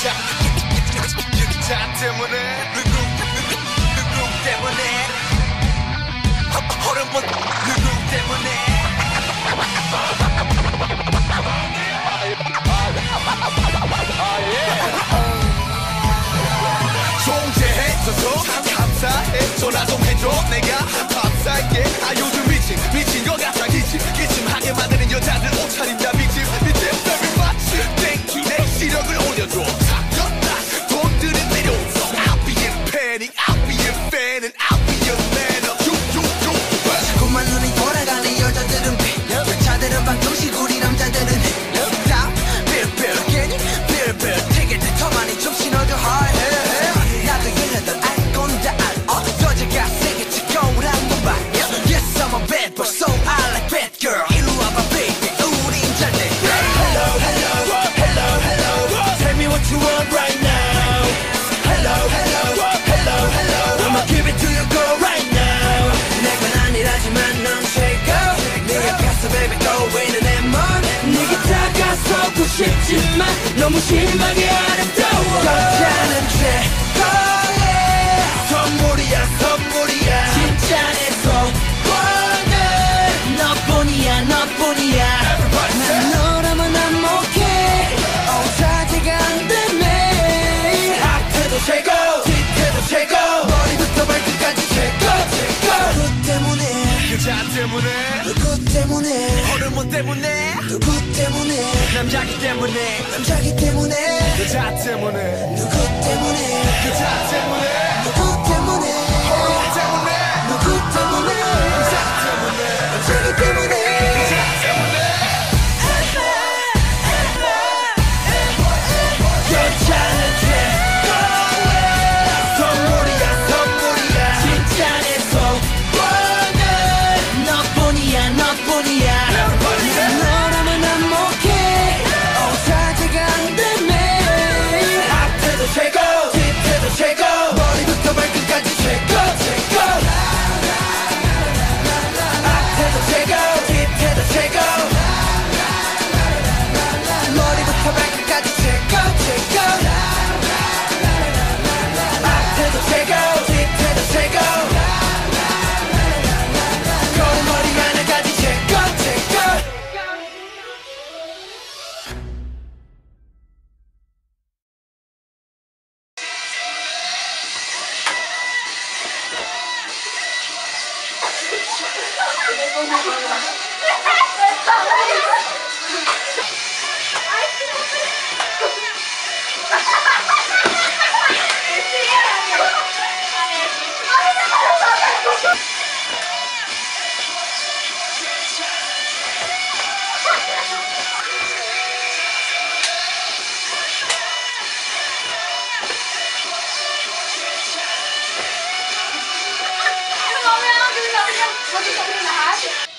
여자 때문에 누구 때문에 호르몬 누구 때문에 존재해줘서 참 감사해. 전화 좀 해줘 내가 밥 살게. 아 요즘 미친 것 같아. 기침하게 만드는 여자들 옷차림 다 미침 very much thank you. 내 시력을 올려줘. 사겼다 돈들은 내려줘. I'll be in panic, I'll be in fan and I'll be your man. 자꾸만 눈이 돌아가는 여자들은 비 여자들은 방정식구리 남자들은 다 빌빌 되게 더 많이 좀 신어줘 high. 나도 얘네들 알 건 다 알아. 여자가 세게 치고란 건 봐. Yes I'm a bad boy so I like bad girl. 이리 와봐 baby 우린 잘 돼. Hello tell me what you want right now. Hello I'ma give it to you girl right now. 내건 아니라지만 넌 최고. 네 앞에서 baby 떠오르는 내 몸. 네게 다가서고 싶지만 너무 심하게 아름다워. 여자는 최고야. 선물이야 진짜 내 소원은 너뿐이야 난 너라면 안목해. 사제가 안 되네. 앞에도 최고 뒤에도 최고 머리부터 발끝까지 최고. 누구 때문에 여자 때문에 누구 때문에 호르몬 때문에 누구 때문에 남자기 때문에 여자 때문에 여자 때문에 누구 때문에 여자 때문에 누구 때문에 호르몬 때문에 누구 때문에 여자 때문에 여자 때문에 여자는 최고야. 선물이야 진짜 내 소원은 너뿐이야 난 너라면 안목해. 사제가 안 되네. 앞에도 최고 뒤에도 최고 머리부터 발끝까지 최고. 앞에도 최고 뒤에도 최고 머리부터 발끝까지 최고. 앞에도 최고 뒤에도 최고 거울머리 하나까지 최고. Mami, mami, mami, mami, mami, mami, mami, mami,